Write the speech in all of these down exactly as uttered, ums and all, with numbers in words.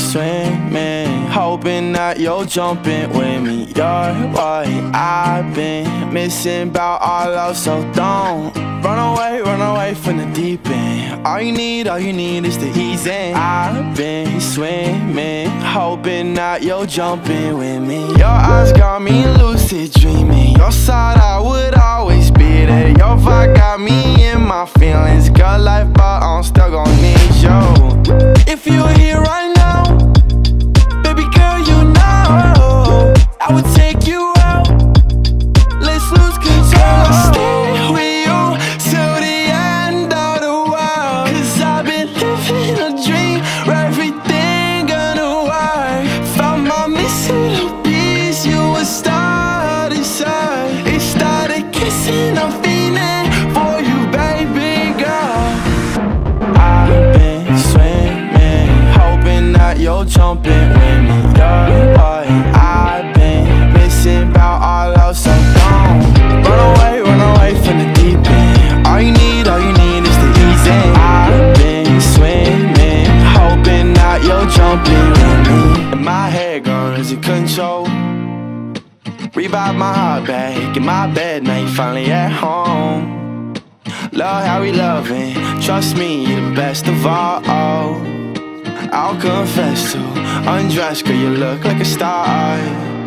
swimming, hoping that you're jumping with me. You're what I've been missing about our love, so don't run away, run away from the deep end. All you need, all you need is to ease in. I've been swimming, hoping that you're jumping with me. Your eyes got me lucid dreaming. Your side I would always be there. Your vibe got me in my feelings. Good life, but I'm still gon' need you. If you were here right now, baby girl, you know I would take you out. Let's lose control. I'll stay with you till the end of the world. Cause I've been living a dream where everything gonna work. Found my missing little piece, you were started inside. It started kissing, I'm feeling for you, baby girl. I've been swimming, hoping that you're jumping with me. You're what I've been missing about our love, so don't run away, run away from the deep end. All you need, all you need is to ease in. I've been swimming, hoping that you're jumping with me. And my head gone losing control. Revive my heart back in my bed, now you finally at home. Love how we loving, trust me, you're the best of all. I'll confess to undress, girl, you look like a star.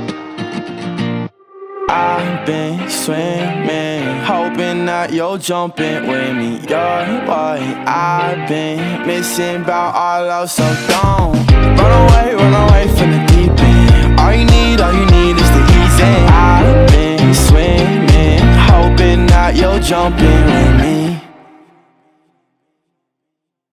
I've been swimming, hoping that you're jumping with me. You're what I've been missing about our love, so don't run away, run away from the deep end. All you need, all you need is to ease in. I've been swimming, hoping that you're jumping with me.